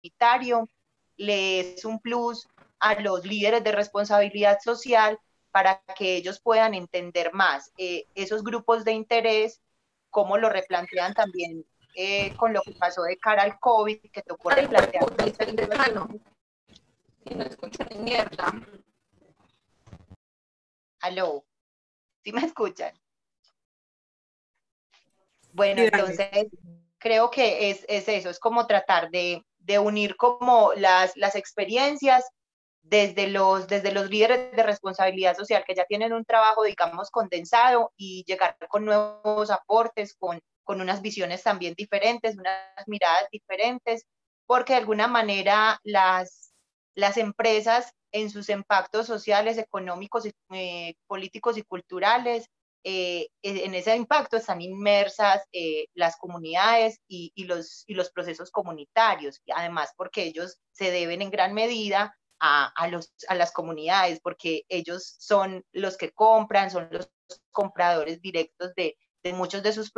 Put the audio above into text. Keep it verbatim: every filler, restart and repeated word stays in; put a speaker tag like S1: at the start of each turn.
S1: comunitario le es un plus a los líderes de responsabilidad social para que ellos puedan entender más eh, esos grupos de interés, cómo lo replantean también eh, con lo que pasó de cara al COVID, que tocó
S2: Ay,
S1: replantear
S2: puta, dice el decano. Y no escucho ni mierda.
S1: Aló, ¿sí me escuchan? Bueno,
S3: Sí, dale.
S1: entonces creo que es, es eso, es como tratar de, de unir como las, las experiencias desde los, desde los líderes de responsabilidad social que ya tienen un trabajo, digamos, condensado y llegar con nuevos aportes, con, con unas visiones también diferentes, unas miradas diferentes, porque de alguna manera las, las empresas en sus impactos sociales, económicos, eh, políticos y culturales, eh, en ese impacto están inmersas eh, las comunidades y, y, los, y los procesos comunitarios, y además porque ellos se deben en gran medida a, a, los, a las comunidades, porque ellos son los que compran, son los compradores directos de, de muchos de sus